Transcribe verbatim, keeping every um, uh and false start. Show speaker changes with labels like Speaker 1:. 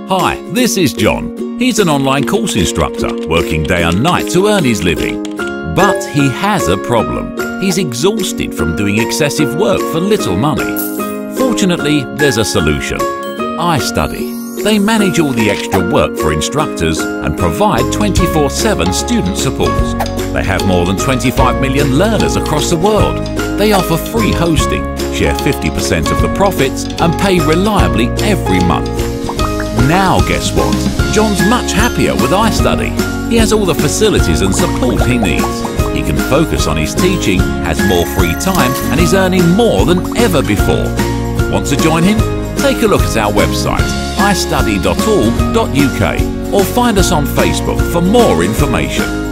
Speaker 1: Hi, this is John. He's an online course instructor, working day and night to earn his living. But he has a problem. He's exhausted from doing excessive work for little money. Fortunately, there's a solution. iStudy. They manage all the extra work for instructors and provide twenty-four seven student support. They have more than twenty-five million learners across the world. They offer free hosting, share fifty percent of the profits and pay reliably every month. Now guess what? John's much happier with iStudy. He has all the facilities and support he needs. He can focus on his teaching, has more free time and is earning more than ever before. Want to join him? Take a look at our website i study dot org dot U K or find us on Facebook for more information.